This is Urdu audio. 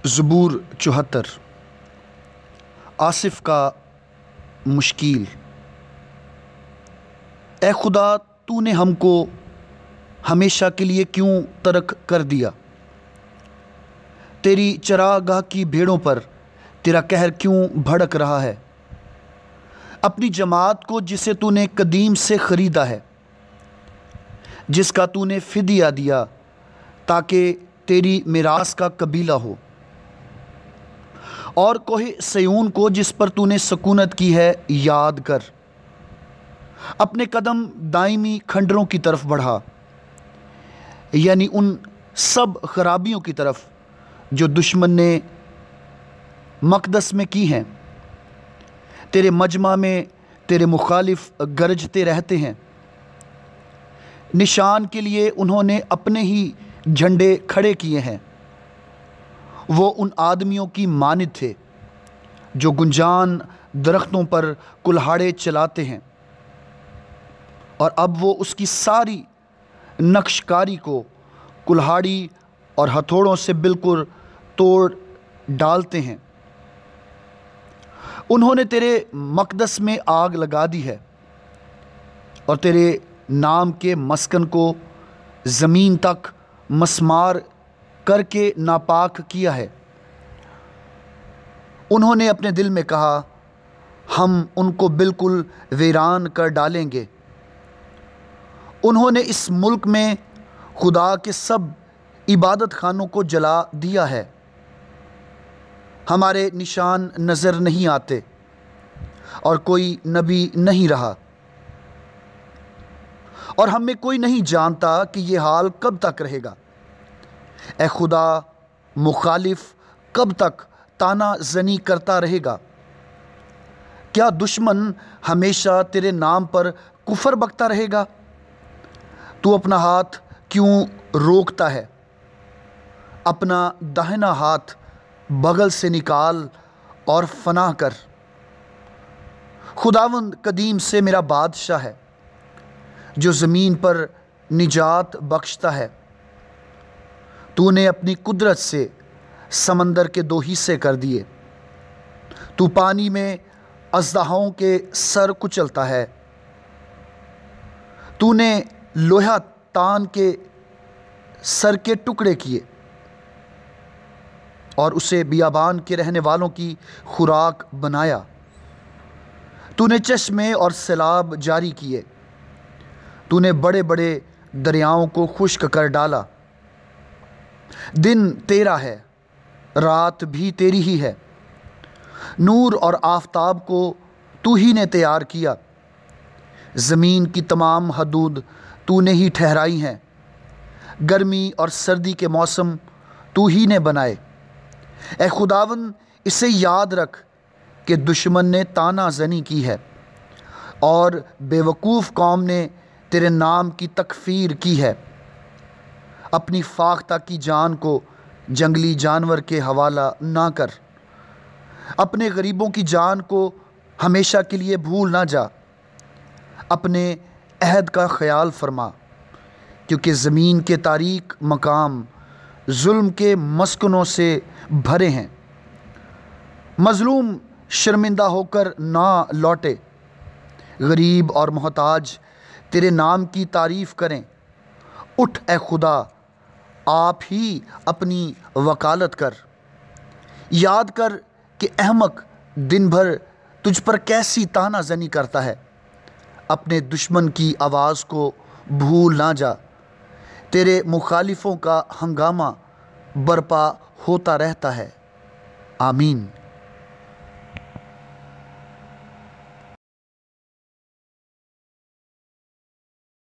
زبور 74 آصف کا مشکیل۔ اے خدا، تو نے ہم کو ہمیشہ کے لیے کیوں ترک کر دیا؟ تیری چراگاہ کی بھیڑوں پر تیرا قہر کیوں بھڑک رہا ہے؟ اپنی جماعت کو جسے تو نے قدیم سے خریدا ہے، جس کا تو نے فدیہ دیا تاکہ تیری میراث کا قبیلہ ہو، اور کوہ سیون کو جس پر تو نے سکونت کی ہے یاد کر۔ اپنے قدم دائمی کھنڈروں کی طرف بڑھا، یعنی ان سب خرابیوں کی طرف جو دشمن نے مقدس میں کی ہیں۔ تیرے مجمع میں تیرے مخالف گرجتے رہتے ہیں، نشان کے لیے انہوں نے اپنے ہی جھنڈے کھڑے کیے ہیں۔ وہ ان آدمیوں کی مانند تھے جو گنجان درختوں پر کلہاڑے چلاتے ہیں، اور اب وہ اس کی ساری نقش کاری کو کلہاڑی اور ہتھوڑوں سے بالکل توڑ ڈالتے ہیں۔ انہوں نے تیرے مقدس میں آگ لگا دی ہے اور تیرے نام کے مسکن کو زمین تک مسمار کر کے ناپاک کیا ہے۔ انہوں نے اپنے دل میں کہا، ہم ان کو بالکل ویران کر ڈالیں گے۔ انہوں نے اس ملک میں خدا کے سب عبادت خانوں کو جلا دیا ہے۔ ہمارے نشان نظر نہیں آتے اور کوئی نبی نہیں رہا، اور ہم میں کوئی نہیں جانتا کہ یہ حال کب تک رہے گا۔ اے خدا، مخالف کب تک تانا زنی کرتا رہے گا؟ کیا دشمن ہمیشہ تیرے نام پر کفر بکتا رہے گا؟ تو اپنا ہاتھ کیوں روکتا ہے؟ اپنا داہنا ہاتھ بغل سے نکال اور فنا کر۔ خداوند قدیم سے میرا بادشاہ ہے، جو زمین پر نجات بخشتا ہے۔ تو نے اپنی قدرت سے سمندر کے 2 حصے کر دیے۔ تو پانی میں اژدہاؤں کے سر کچلتا ہے۔ تو نے لوہا تان کے سر کے ٹکڑے کیے اور اسے بیابان کے رہنے والوں کی خوراک بنایا۔ تو نے چشمے اور سیلاب جاری کیے۔ تو نے بڑے بڑے دریاؤں کو خشک کر ڈالا۔ دن تیرا ہے، رات بھی تیری ہی ہے۔ نور اور آفتاب کو تو ہی نے تیار کیا۔ زمین کی تمام حدود تو نے ہی ٹھہرائی ہیں۔ گرمی اور سردی کے موسم تو ہی نے بنائے۔ اے خداوند، اسے یاد رکھ کہ دشمن نے تانا زنی کی ہے اور بے وقوف قوم نے تیرے نام کی تکفیر کی ہے۔ اپنی فاختہ کی جان کو جنگلی جانور کے حوالہ نہ کر۔ اپنے غریبوں کی جان کو ہمیشہ کے لیے بھول نہ جا۔ اپنے عہد کا خیال فرما، کیونکہ زمین کے تاریک مقام ظلم کے مسکنوں سے بھرے ہیں۔ مظلوم شرمندہ ہو کر نہ لوٹے، غریب اور محتاج تیرے نام کی تعریف کریں۔ اٹھ اے خدا، آپ ہی اپنی وکالت کر۔ یاد کر کہ احمق دن بھر تجھ پر کیسی تانا زنی کرتا ہے۔ اپنے دشمن کی آواز کو بھول نہ جا۔ تیرے مخالفوں کا ہنگامہ برپا ہوتا رہتا ہے۔ آمین۔